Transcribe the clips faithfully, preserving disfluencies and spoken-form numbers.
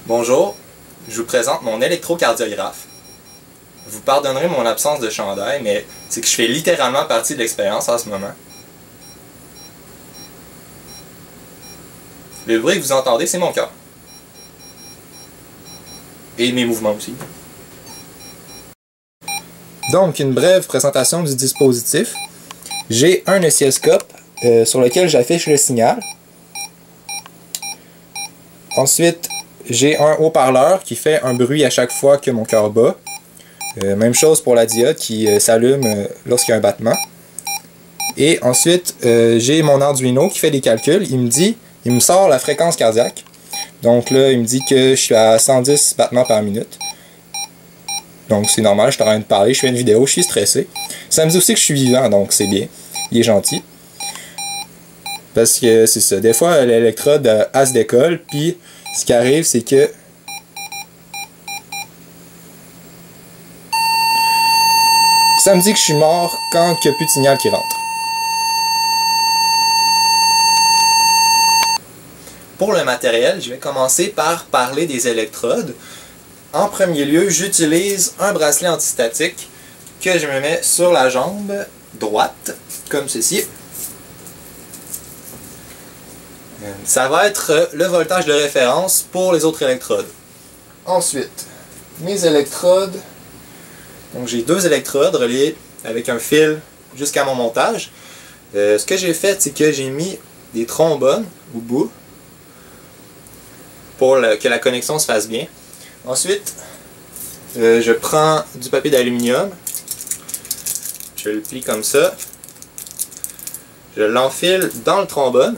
Bonjour, je vous présente mon électrocardiographe. Vous pardonnerez mon absence de chandail, mais c'est que je fais littéralement partie de l'expérience en ce moment. Le bruit que vous entendez, c'est mon cœur. Et mes mouvements aussi. Donc, une brève présentation du dispositif. J'ai un oscilloscope euh, sur lequel j'affiche le signal. Ensuite, j'ai un haut-parleur qui fait un bruit à chaque fois que mon cœur bat. Euh, même chose pour la diode qui euh, s'allume euh, lorsqu'il y a un battement. Et ensuite, euh, j'ai mon Arduino qui fait des calculs. Il me dit, il me sort la fréquence cardiaque. Donc là, il me dit que je suis à cent dix battements par minute. Donc c'est normal, je suis en train de parler, je fais une vidéo, je suis stressé. Ça me dit aussi que je suis vivant, donc c'est bien. Il est gentil. Parce que c'est ça, des fois l'électrode elle se décolle, puis ce qui arrive c'est que ça me dit que je suis mort quand il n'y a plus de signal qui rentre. Pour le matériel, je vais commencer par parler des électrodes. En premier lieu, j'utilise un bracelet antistatique que je me mets sur la jambe droite, comme ceci. Ça va être le voltage de référence pour les autres électrodes. Ensuite, mes électrodes. Donc j'ai deux électrodes reliées avec un fil jusqu'à mon montage. Euh, ce que j'ai fait, c'est que j'ai mis des trombones au bout pour le, que la connexion se fasse bien. Ensuite, euh, je prends du papier d'aluminium, je le plie comme ça, je l'enfile dans le trombone.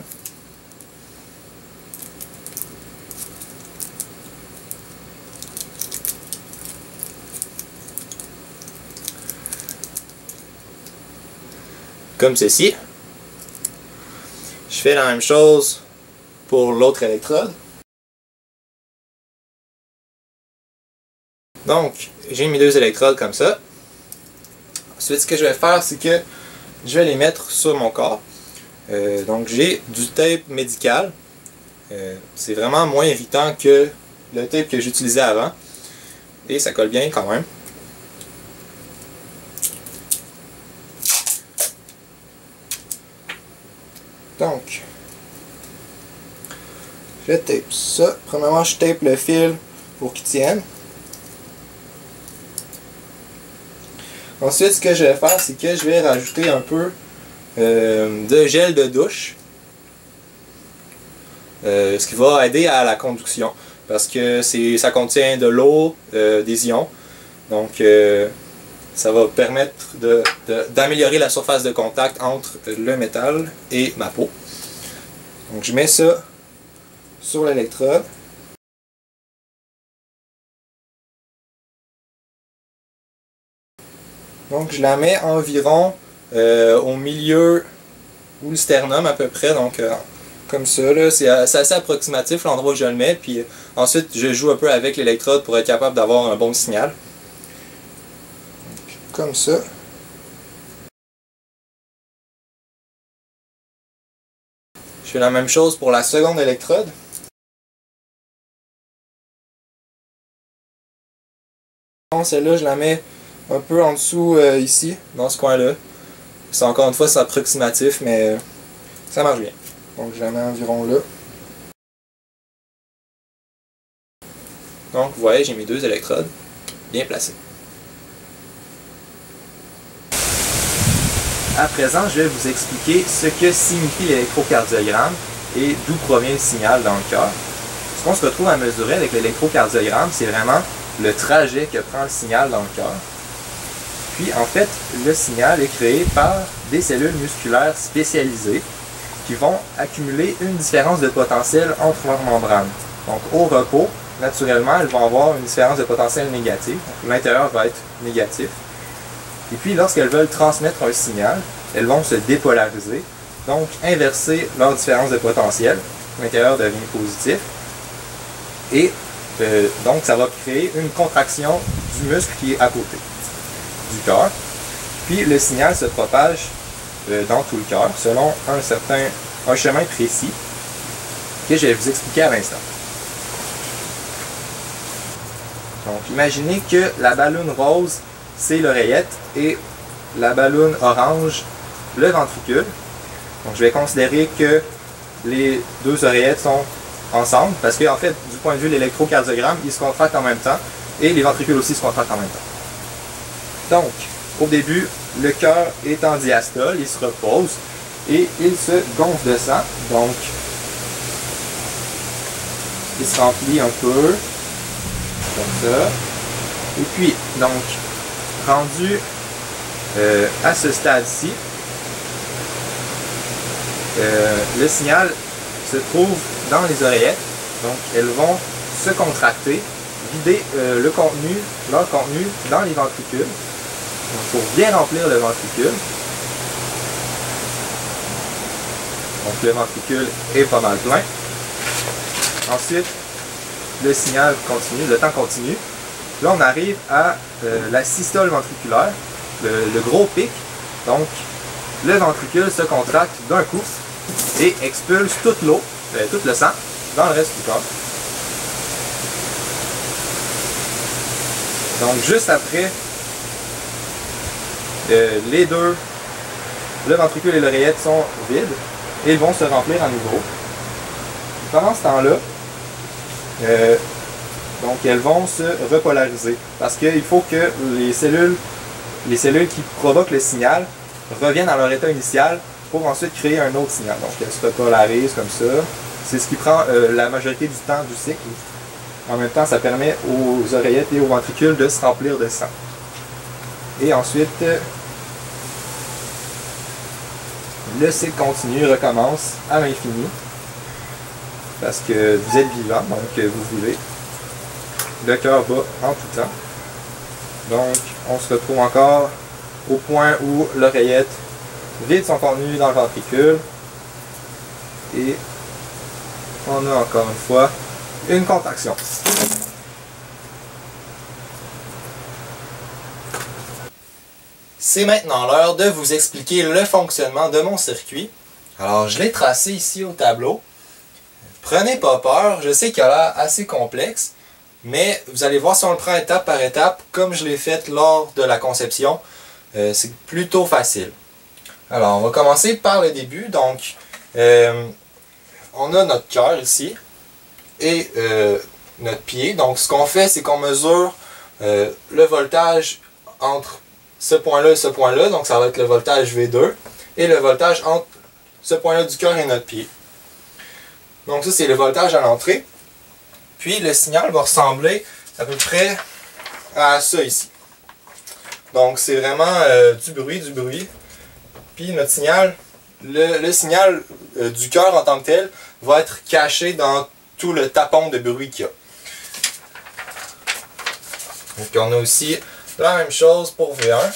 Comme ceci. Je fais la même chose pour l'autre électrode. Donc, j'ai mis deux électrodes comme ça. Ensuite, ce que je vais faire, c'est que je vais les mettre sur mon corps. Euh, donc, j'ai du tape médical. Euh, c'est vraiment moins irritant que le tape que j'utilisais avant. Et ça colle bien quand même. Donc, je tape ça. Premièrement, je tape le fil pour qu'il tienne. Ensuite, ce que je vais faire, c'est que je vais rajouter un peu euh, de gel de douche. Euh, ce qui va aider à la conduction. Parce que c'est, ça contient de l'eau, euh, des ions. Donc, euh, ça va permettre de, de, d'améliorer la surface de contact entre le métal et ma peau. Donc, je mets ça sur l'électrode. Donc je la mets environ euh, au milieu ou le sternum à peu près, donc euh, comme ça, là, c'est assez approximatif l'endroit où je le mets, puis euh, ensuite je joue un peu avec l'électrode pour être capable d'avoir un bon signal. Donc, comme ça. Je fais la même chose pour la seconde électrode. Celle-là, je la mets un peu en dessous euh, ici, dans ce coin-là. C'est encore une fois, c'est approximatif, mais euh, ça marche bien. Donc je la mets environ là. Donc vous voyez, j'ai mis deux électrodes bien placées. À présent, je vais vous expliquer ce que signifie l'électrocardiogramme et d'où provient le signal dans le cœur. Ce qu'on se retrouve à mesurer avec l'électrocardiogramme, c'est vraiment le trajet que prend le signal dans le cœur. Puis en fait, le signal est créé par des cellules musculaires spécialisées qui vont accumuler une différence de potentiel entre leurs membranes. Donc au repos, naturellement, elles vont avoir une différence de potentiel négative. L'intérieur va être négatif. Et puis lorsqu'elles veulent transmettre un signal, elles vont se dépolariser, donc inverser leur différence de potentiel. L'intérieur devient positif. Et euh, donc ça va créer une contraction du muscle qui est à côté du cœur, puis le signal se propage euh, dans tout le cœur selon un certain un chemin précis que je vais vous expliquer à l'instant. Donc imaginez que la balloune rose, c'est l'oreillette et la balloune orange, le ventricule. Donc je vais considérer que les deux oreillettes sont ensemble parce qu'en fait, du point de vue de l'électrocardiogramme, ils se contractent en même temps et les ventricules aussi se contractent en même temps. Donc, au début, le cœur est en diastole, il se repose et il se gonfle de sang. Donc, il se remplit un peu, comme ça. Et puis, donc, rendu euh, à ce stade-ci, euh, le signal se trouve dans les oreillettes. Donc, elles vont se contracter, vider euh, le contenu, leur contenu dans les ventricules. Donc, pour bien remplir le ventricule. Donc, le ventricule est pas mal plein. Ensuite, le signal continue, le temps continue. Là, on arrive à euh, la systole ventriculaire, le, le gros pic. Donc, le ventricule se contracte d'un coup et expulse toute l'eau, euh, tout le sang, dans le reste du corps. Donc, juste après, euh, les deux, le ventricule et l'oreillette sont vides et ils vont se remplir à nouveau. Pendant ce temps-là, euh, donc elles vont se repolariser parce qu'il faut que les cellules, les cellules qui provoquent le signal reviennent à leur état initial pour ensuite créer un autre signal. Donc elles se repolarisent comme ça. C'est ce qui prend euh, la majorité du temps du cycle. En même temps, ça permet aux oreillettes et aux ventricules de se remplir de sang. Et ensuite, le cycle continue, recommence à l'infini. Parce que vous êtes vivant, donc vous vivez. Le cœur bat en tout temps. Donc, on se retrouve encore au point où l'oreillette vide son contenu dans le ventricule. Et on a encore une fois une contraction. C'est maintenant l'heure de vous expliquer le fonctionnement de mon circuit. Alors, je l'ai tracé ici au tableau. Prenez pas peur, je sais qu'il a l'air assez complexe, mais vous allez voir si on le prend étape par étape, comme je l'ai fait lors de la conception, euh, c'est plutôt facile. Alors, on va commencer par le début. Donc, euh, on a notre cœur ici et euh, notre pied. Donc, ce qu'on fait, c'est qu'on mesure euh, le voltage entre ce point-là et ce point-là. Donc, ça va être le voltage V deux et le voltage entre ce point-là du cœur et notre pied. Donc ça, c'est le voltage à l'entrée. Puis le signal va ressembler à peu près à ça ici. Donc c'est vraiment euh, du bruit, du bruit. Puis notre signal, le, le signal euh, du cœur en tant que tel va être caché dans tout le tapon de bruit qu'il y a. Donc on a aussi la même chose pour V un.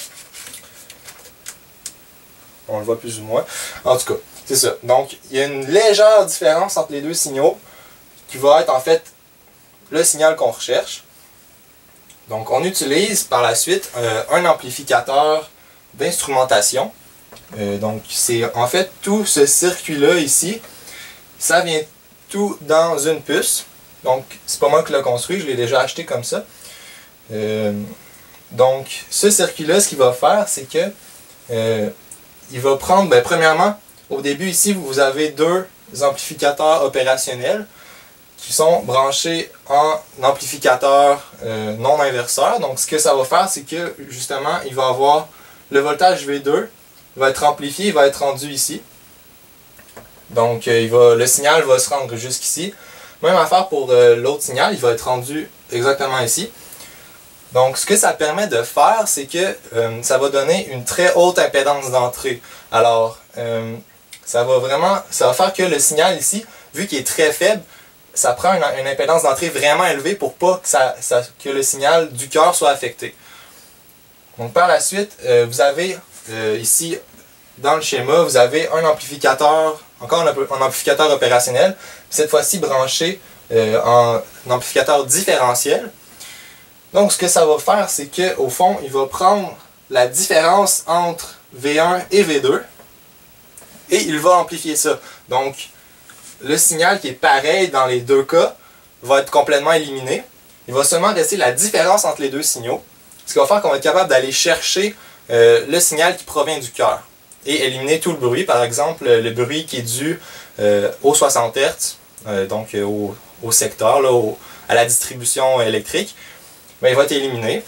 On le voit plus ou moins. En tout cas, c'est ça. Donc, il y a une légère différence entre les deux signaux qui va être en fait le signal qu'on recherche. Donc, on utilise par la suite euh, un amplificateur d'instrumentation. Euh, donc, c'est en fait tout ce circuit-là ici, ça vient tout dans une puce. Donc, c'est pas moi qui l'ai construit, je l'ai déjà acheté comme ça. Euh, donc, ce circuit-là, ce qu'il va faire, c'est que euh, il va prendre, ben, premièrement, au début ici, vous avez deux amplificateurs opérationnels qui sont branchés en amplificateur euh, non inverseur. Donc ce que ça va faire, c'est que justement, il va avoir le voltage V deux, va être amplifié, il va être rendu ici. Donc euh, il va, le signal va se rendre jusqu'ici. Même affaire pour euh, l'autre signal, il va être rendu exactement ici. Donc ce que ça permet de faire, c'est que euh, ça va donner une très haute impédance d'entrée. Alors, euh, ça va vraiment, ça va faire que le signal ici, vu qu'il est très faible, ça prend une, une impédance d'entrée vraiment élevée pour pas que, ça, ça, que le signal du cœur soit affecté. Donc par la suite, euh, vous avez euh, ici, dans le schéma, vous avez un amplificateur, encore un, un amplificateur opérationnel, cette fois-ci branché euh, en un amplificateur différentiel. Donc ce que ça va faire, c'est qu'au fond, il va prendre la différence entre V un et V deux, et il va amplifier ça. Donc, le signal qui est pareil dans les deux cas va être complètement éliminé. il va seulement rester la différence entre les deux signaux, ce qui va faire qu'on va être capable d'aller chercher euh, le signal qui provient du cœur et éliminer tout le bruit, par exemple le bruit qui est dû euh, aux soixante hertz, euh, donc euh, au, au secteur, là, au, à la distribution électrique, ben, il va être éliminé.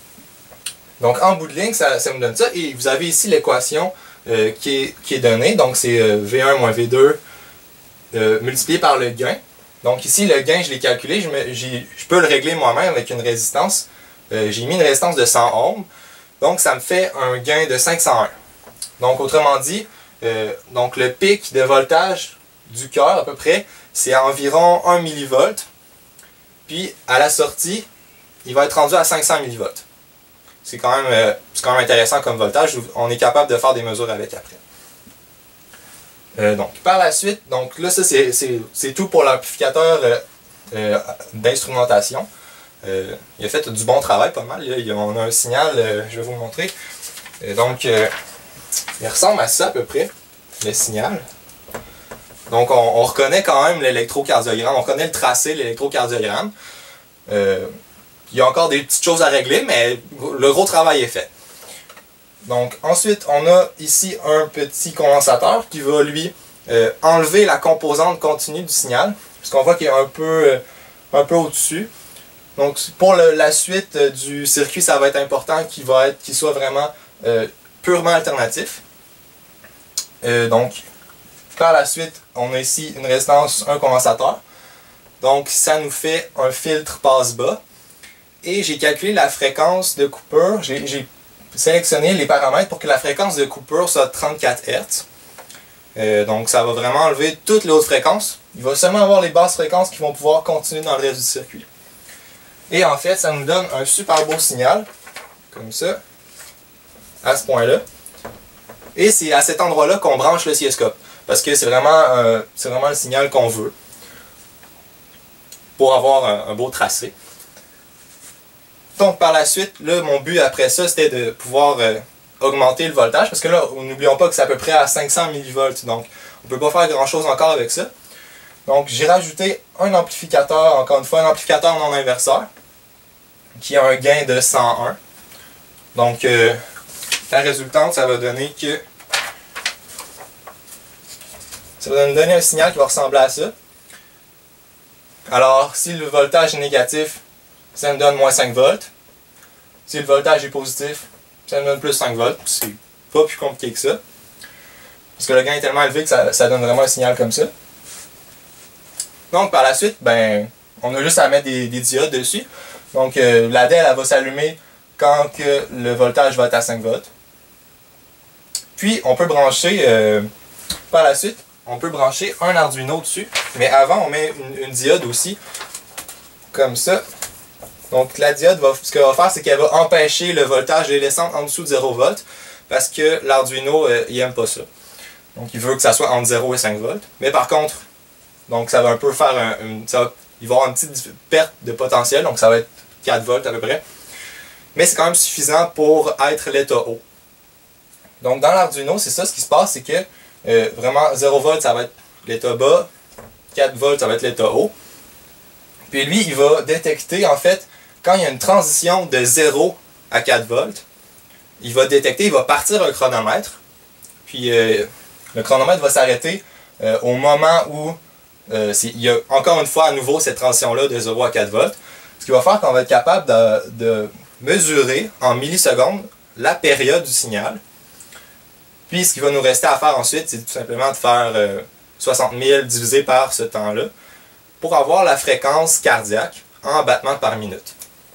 Donc en bout de ligne, ça, ça me donne ça, et vous avez ici l'équation euh, qui, est, qui est donnée, donc c'est euh, V un moins V deux euh, multiplié par le gain. Donc ici, le gain, je l'ai calculé, je, me, je peux le régler moi-même avec une résistance. Euh, j'ai mis une résistance de cent ohms, donc ça me fait un gain de cinq cent un. Donc, autrement dit, euh, donc le pic de voltage du cœur, à peu près, c'est environ un millivolt. Puis, à la sortie, il va être rendu à cinq cents millivolts. C'est quand même, euh, c'est quand même intéressant comme voltage. On est capable de faire des mesures avec après. Euh, donc, par la suite, donc là, ça, c'est tout pour l'amplificateur euh, euh, d'instrumentation. Euh, il a fait du bon travail, pas mal. Là, on a un signal, euh, je vais vous le montrer. Euh, donc, euh, il ressemble à ça à peu près, le signal. Donc on, on reconnaît quand même l'électrocardiogramme, on reconnaît le tracé, l'électrocardiogramme. Euh, il y a encore des petites choses à régler, mais le gros travail est fait. Donc ensuite, on a ici un petit condensateur qui va lui euh, enlever la composante continue du signal, puisqu'on voit qu'il est un peu, euh, un peu au-dessus. Donc pour le, la suite euh, du circuit, ça va être important qu'il va être, qu'il soit vraiment euh, purement alternatif. Euh, donc, par la suite, on a ici une résistance, un condensateur. Donc, ça nous fait un filtre passe-bas. Et j'ai calculé la fréquence de coupure. J'ai sélectionné les paramètres pour que la fréquence de coupure soit trente-quatre hertz. Euh, donc, ça va vraiment enlever toutes les hautes fréquences. Il va seulement avoir les basses fréquences qui vont pouvoir continuer dans le reste du circuit. Et en fait, ça nous donne un super beau signal, comme ça, à ce point-là. Et c'est à cet endroit-là qu'on branche l'oscilloscope, parce que c'est vraiment, euh, c'est vraiment le signal qu'on veut pour avoir un, un beau tracé. Donc par la suite, là, mon but après ça, c'était de pouvoir euh, augmenter le voltage, parce que là, n'oublions pas que c'est à peu près à cinq cents millivolts, donc on ne peut pas faire grand-chose encore avec ça. Donc j'ai rajouté un amplificateur, encore une fois, un amplificateur non inverseur, qui a un gain de cent un. Donc euh, la résultante, ça va donner que ça va nous donner un signal qui va ressembler à ça. Alors, si le voltage est négatif, ça nous donne moins cinq volts. Si le voltage est positif, ça nous donne plus cinq volts. C'est pas plus compliqué que ça. Parce que le gain est tellement élevé que ça, ça donne vraiment un signal comme ça. Donc, par la suite, ben, on a juste à mettre des, des diodes dessus. Donc, euh, la D E L, elle va s'allumer quand que le voltage va être à cinq volts. Puis, on peut brancher, euh, par la suite, on peut brancher un Arduino dessus. Mais avant, on met une, une diode aussi, comme ça. Donc, la diode, va, ce qu'elle va faire, c'est qu'elle va empêcher le voltage de descendre en dessous de zéro volt, parce que l'Arduino, euh, il n'aime pas ça. Donc, il veut que ça soit entre zéro et cinq volts. Mais par contre, donc ça va un peu faire un, une, ça va, il va y avoir une petite perte de potentiel, donc ça va être quatre volts à peu près. Mais c'est quand même suffisant pour être l'état haut. Donc dans l'Arduino, c'est ça ce qui se passe, c'est que euh, vraiment zéro volt ça va être l'état bas, quatre volts ça va être l'état haut. Puis lui, il va détecter en fait, quand il y a une transition de zéro à quatre volts, il va détecter, il va partir un chronomètre. Puis euh, le chronomètre va s'arrêter euh, au moment où euh, il y a encore une fois à nouveau cette transition-là de zéro à quatre volts. Ce qui va faire qu'on va être capable de, de mesurer en millisecondes la période du signal. Puis ce qui va nous rester à faire ensuite, c'est tout simplement de faire euh, soixante mille divisé par ce temps-là pour avoir la fréquence cardiaque en battements par minute.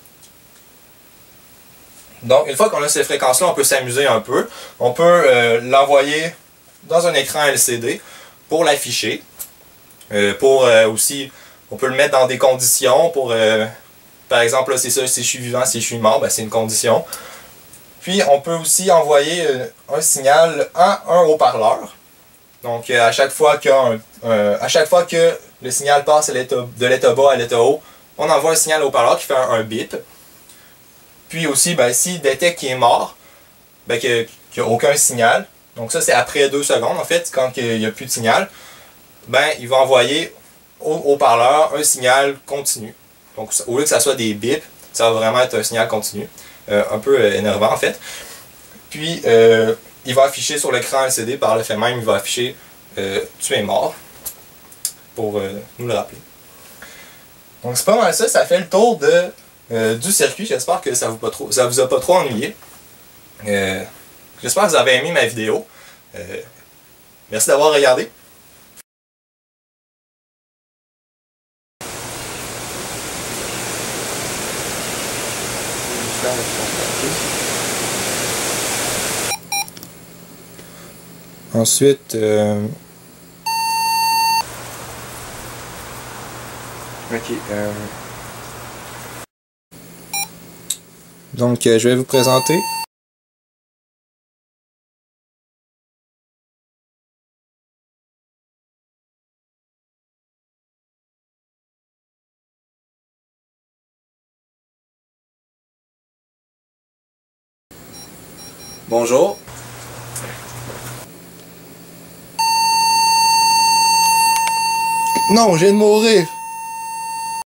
Donc une fois qu'on a ces fréquences-là, on peut s'amuser un peu. On peut euh, l'envoyer dans un écran L C D pour l'afficher. Euh, pour euh, aussi, on peut le mettre dans des conditions pour, euh, par exemple, c'est ça, si je suis vivant, si je suis mort, ben, c'est une condition. Puis on peut aussi envoyer euh, un signal à un haut-parleur. Donc euh, à chaque fois que euh, à chaque fois que le signal passe de l'état bas à l'état haut, on envoie un signal au haut-parleur qui fait un, un bip. Puis aussi, ben, s'il détecte qu'il est mort, ben, qu'il n'y a aucun signal, donc ça c'est après deux secondes en fait, quand il n'y a plus de signal, ben, il va envoyer au haut-parleur un signal continu. Donc au lieu que ça soit des bips, ça va vraiment être un signal continu. Euh, un peu euh, énervant en fait. Puis euh, il va afficher sur l'écran L C D par le fait même, il va afficher euh, tu es mort pour euh, nous le rappeler. Donc c'est pas mal ça, ça fait le tour de, euh, du circuit. J'espère que ça vous, pas trop, ça vous a pas trop ennuyé. Euh, J'espère que vous avez aimé ma vidéo. Euh, merci d'avoir regardé. Ensuite, euh... Ok. Euh... donc euh, je vais vous présenter. Bonjour. Non, je viens de mourir.